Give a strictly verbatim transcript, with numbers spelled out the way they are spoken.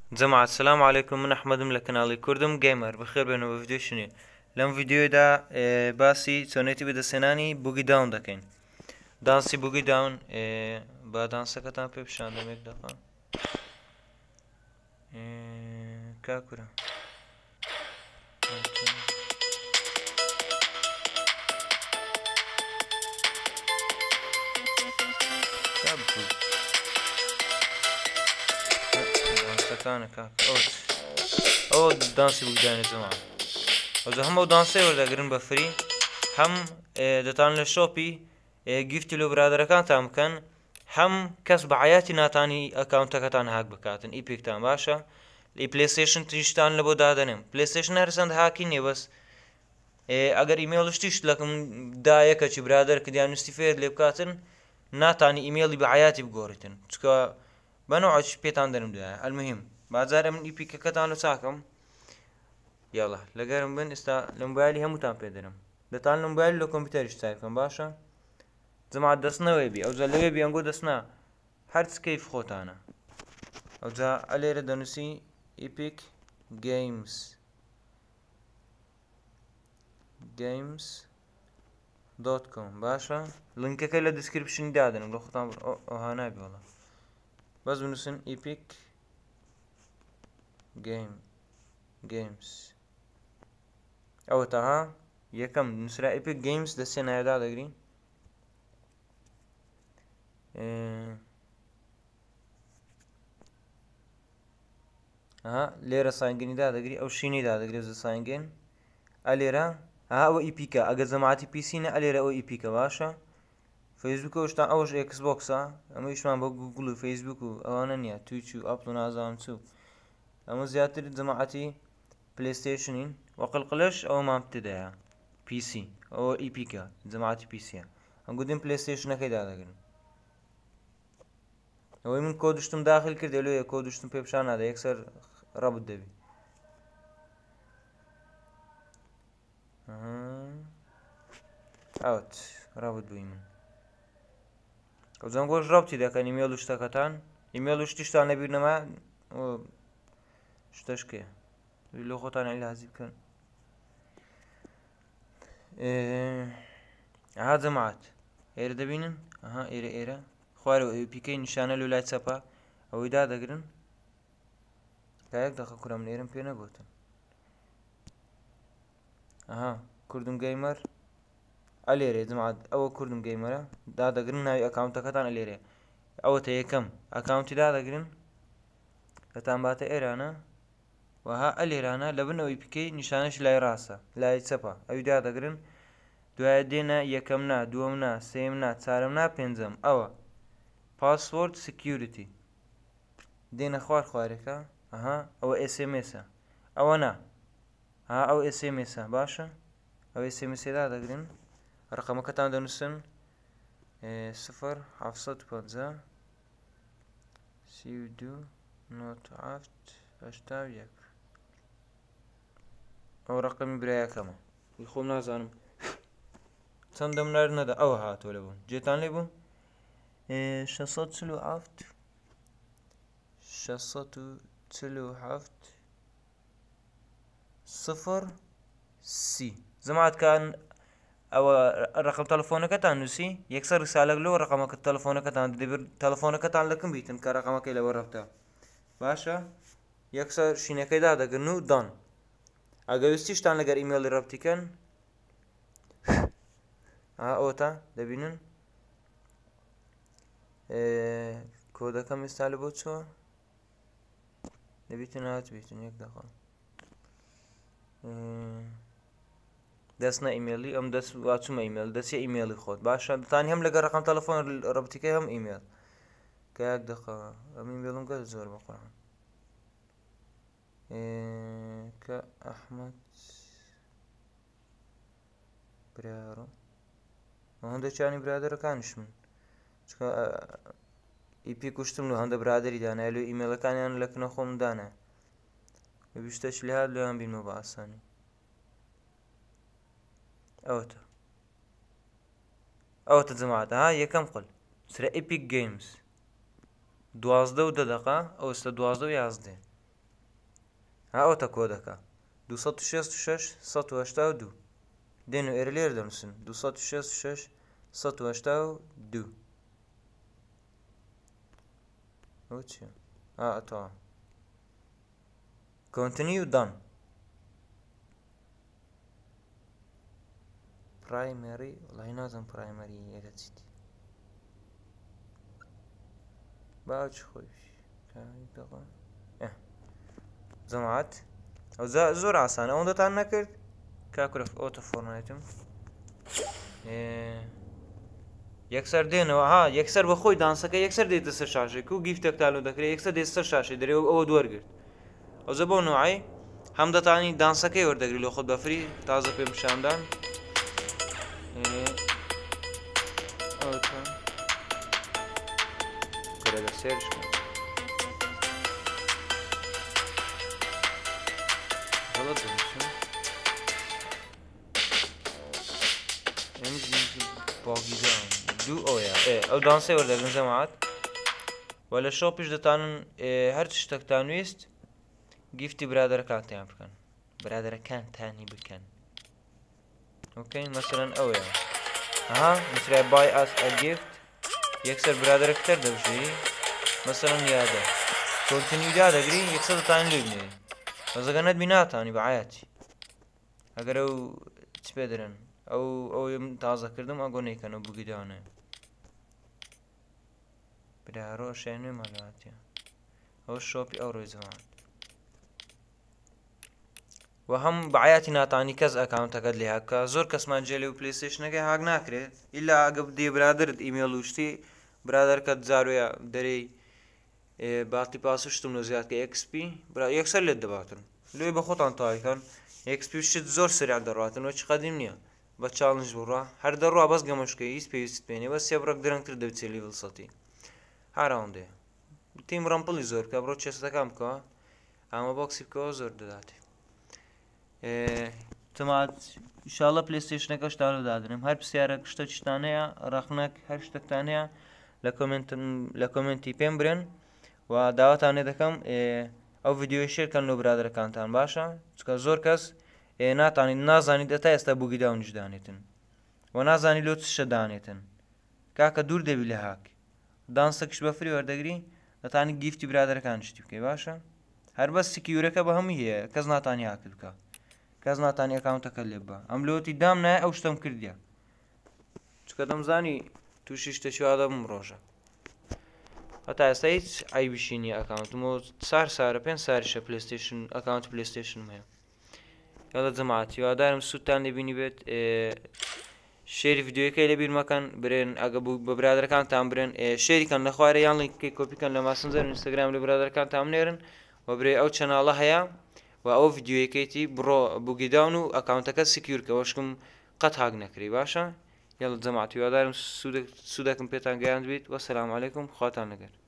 جماعة السلام عليكم، من أحمدم لكنالي كردم جيمر بخير بينو بفيديو شنو لم فيديو دا اه باسي سونيتي بدا سناني بوغي داون دكين دانسي بوغي داون اه با دانسا كتان بيبشان دميك دقا اه كاكورا كابو دانسا كان كاك اوت او دانسي بوغي داون يا جماعة وزا هم دانسي وردا قرن بفري هم دتان للشوبي گیفتی لۆ برادەکانتان بکەن هەم کەس بە عایەتی ناتانی ئەکاونتەکەتان هاک بکاتن ئیپێکتان باشە لی پلەیستێشن تریشتان لە بۆ دادەنێم پلەیستێشن هەرچەند هاکی نییە بەس ئەگەر ئیمێڵش تیشت لەکەم دایەکەچی برادەر کە دیانویستی فێر لێ بکاتن ناتانی ئیمێڵی بە عایەتی بگۆڕیتن چکە بەنەوەی پێتان دەرم دایە ئەلموهیم بازارە من ئیپیکەکەتان لە چاکەم یاڵا لەگەرم بن ئێستا لە مۆبایلی هەمووتان پێ دەرم دەتان لە مۆبایل لە کۆمپیوتەریش چای بکەم باشە جماعة دەستنەوەی بی ئەوجا لەوێ بی ئەنگۆ دەستنا هەرچ کەیف خۆتانە ئەوجا ئەلێرە دەنووسی ئیپیک گەیمز گەیمز دۆت کۆم باشە لینکەکە لە دیسکریپشنی دادەنم لە خۆتان ئەوها نابی وەڵا بەس بنووسن ئیپیک گەیم گەیمز ئەوە تاها یەکەم نووسرا ئیپیک گەیمز دەستێ نایەدا دەگرین ها لێرە ساینگنی دادەگری ئەو شینەی دادەگرێت زە ساینگن ئەلێرە ها ئەوە ئیپیکە ئەگەر جەماعەتی پیسینە ئەلێرە ئەوە ئیپیکە باشە فەیسبووکە شتان ئەوەش ئێکس بۆکسە ئەمە ئیشمان بە گوگڵ و فەیسبووک و ئەوانە نییە تویچ و ئەپڵ و نازانم چوو ئەمە زیاتر جەماعەتی پلەیستێشنین وەقلقلەش ئەوە مام تدایە پیسی ئەوە ئیپیکە جەماعەتی پیسیە ئەنگۆ دێن پلەیستێشنەکەی دادەگرن ئەوەی من کۆ دوشتم داخل کردێ لێ کۆ دوشتم پێ پیشان نادە یەکسەر ڕەبت دەبی ئەوت ڕەبت بووی من ئەو جەنگۆش ڕەبتی دەکەن ئیمێڵ و شتەکەتان ئیمێڵ و شتیشتان لەبیر نەما شتەشکێ لۆ خۆتان عیلازی بکەن ئەها جەماعەت ئێرە دەبینن ئەها ئێرە ئێرە خوارەوە ئیپیکەی نیشانە لە لای چەپە ئەوەی دادەگرن لایەک دەخە کورەم لێرم پێ نەگوتن ئەها کوردم گەیمەر ئەلێرێ جەماعەت ئەوە کوردم گەیمەرە دادەگرن ناوی ئەکاونتەکەتان ئەلێرێ ئەوەتە یەکەم ئەکاونتی دادەگرن دەتان باتە ئێرانە وەها ئەلێرانە لە بن ئەو ئیپیکەی نیشانەش لای ڕاستە لای چەپە ئەوی دادەگرن دوایە دێنە یەکەم نا دووەم نا سێم نا چارەم نا پێنجەم ئەوە پاسوۆرد سکیوریتی دێنە خوار خوارێکە ئەها ئەوە ئێس ئێم ئێسە ئەوە نا ها ئەو ئێس ئێم ئێسە باشە ئەو ئێس ئێم ئێسێ دادەگرن ڕقەمەکەتان دەنووسن سفر حەفسەد و پەنجا سی و دوو نۆت و هەفت هەشتا و یەک ئەو ڕقەمی برایەکەمە خۆم نازانم چەندەم نار نەدا ئەوە هاتۆ لە بوون جێتان لێ بوو شەشسەد و چل و هەفت شەشسەد و چل و هەفت سفر سی جەماعەتکان ئەوە ڕقم تەلەفۆنەکەتان نووسی یەکسەر ریسالەک لەوە ڕقەمەکە تەلەفۆنەکەتان دەبێت تەلەفۆنەکەتان لەکەم بیتن کە ڕقەمەکەی لەوە ڕەبتە باشە یەکسەر شینەکەی دادەگرن و دان ئەگەر ویستیشتان لەگەر ئیمێڵی ڕەبتیکەن ها ئەوەتە دەبینن کۆدەکەم ئێستا لە بۆ چۆ دەبیتن هات بیتن یەک دەقە دەستنە ئیمێلی ئەم دەست واچوومە ئیمێل دەستی ئیمێلی خۆت باشە دەتانی هەم لەگەر ڕقم تەلەفۆن ڕەبتیکەی هەم ئیمێل کە یەک دەقە ئەم ئیمێڵم گەل زۆر بەقورآن کە ئەحمەد برارۆ هەندێک چانی برادەرەکانیش من چکە ئیپی کوشتم و هەندە برادری دانای لێ ئیمێلەکانیان لەکنە خۆم دانە ویشتەش لێ هات لێیان بینمە بە ئاسانی ئەوەتە ئەوەتە جەماعەت ها یەکەم قڵ سرە ئیپیک گەیمز دوازدە و دە دەقا ئەو ئێستا دوازدە و یازدە ها ئەوتە کۆدەکە دووسەد و شەست و شەش سەد و هەشتا و دوو دێن و ئێرە لێرە دەنووسن دووسەد و شەست و شەش سەد و هەشتا و دوو ئەوە چییە؟ ئا ئەتەوە کۆنتنی و دان پرایمەری وەڵاهی نازانم پرایمەری ئێرە چیتی باوچ خۆی جەماعەت ئەو زۆر ئاسانە ئەوەندەتان نەکرد کاکورە ئۆتە فۆرمەتم یەکسەر دێنەوە ها یەکسەر بە خۆی دانسەکە یەکسەر دێتە سەر شاشێک و گیفتێک تالۆ دەکرێت یەکسەر دێت سەر شاشەی دەرێ ئەوە دووەرگرت ئەوزە بۆ نوعی هەم دەتانی دانسەکەی وەردەگری لە خۆت بەفری تازە پێ پیشاندان گەرەگە سێرشکە غەڵەت دەنووسم باگیدان دوو ئەوەیە ئەو دانسەی وەردەگرن جەماعەت وە لە شۆپیش دەتانن هەر شتێکتان ویست گیفتی برادەرەکانتیان بکەن برادەرەکانتانی بکەن ئۆکەی مەسەلەن ئەوەیە ئەها مثرای بای ئاس ئە گیفت یەکسەر برادەرەکتەر دەبژێری مەسەلەن یادە کۆنتنی یادەگری یەکسەر دەتانین لێ بنێری بەزەگە نەتبی ناتانی بەعایەتی ئەگەر ئەو چ پێ دەرن ئەو ئەو تازەکردم ئەگۆ نەیکەنەوە بووگیدانێ برارۆ شوێنێ مەلاتیە ئەو شۆپی ئەو ڕۆی زەمان و هەم بەعایەتی ناتانی کەس ئەکاونتەکەت لێ هەکە زۆر کەسمان جێلێ و پلەیستێشنەکەی هاک ناکرێت ئیلا ئەگە دێ برادرت ئیمێڵ و شتی برادەرکەت جاروێە دەرەی باتی پاسوشتم لە زیادکە ئێکسپی یەکسەر لێت دەباتن لێ بە خۆتان تاویکەن ئێکسپی شت زۆر سریع دەڕاتن وە چ قەدیم نییە بە چاڵنج بڕە هەر دەڕوا بەس گەمەشکەی هیچ پێویست پێێنێ بە سێ بڕێک درەنگتر دەبچێت لیڤڵ سەتی هەراوندێ تیم ڕەمپڵی زۆر کە بڕۆ چێستەکان بکەوە ئامە بۆکسی بکەوە زۆر دەداتێ تەمات ئینشاڵڵا پلەیستێشنەکە شتانە دادنم هەر پرسیارێک شتە شتانەیە ڕەخنەک هەر شتێکتانەیە لە کۆمنتی پێم برن و داواتانێ دەکەم ئەو ڤیدیۆی شێرکەن لە برادەرەکانتان باشە چکە زۆر کەس ناتانین نازانیت ئەتا ئێستا بووگیدا و نیشدانێتن و نازانی لۆ چ شە دانێتن کاکە دوور دەبی لە هاک دانسەکش بەفری وەردەگری دەتانی گیفتی برادەرەکان شتی بکەی باشە هەر بەس سکیورەکە بە هەمووی هەیە کەس ناتانی هاکت بکە کەس ناتانی ئەکاونتەکە لێ بە ئەم لۆتی دام نایە ئەو شتم کردیە چکە دەمزانی تووشی شتێکی وا دەبم ڕۆژە هەتا ئێستا هیچ ئایبیشی نییە ئەکاونتمەوە سار سارە پێنج ساریشە پلەیستێشن ئەکاونت پلەیستێشنم هەیە یاڵە جەماعەتی وادارم سوودتان لێبینی بێت شێری ڤیدیۆیەکەی لەبیر مەکەن برێن ئەگە بوو بە برادەرەکانتان برێن شێریکەن لە خوارێ یان لینکەی کۆپیکەن لە ماسنجەر و ئینستاگرام لە برادەرەکانتان بنێرن و برێ ئەو چەناڵە هەیە و ئەو ڤیدیۆیەکەیتی بڕۆ بووگیداون و ئەکاونتەکە سکیورکە وەشکم قەت هاک نەکری باشە یاڵە جەماعەتی وادارم سوودێکم پێتان گەیاند بیت وەسەلام عەلەیکوم خواتان لەگەر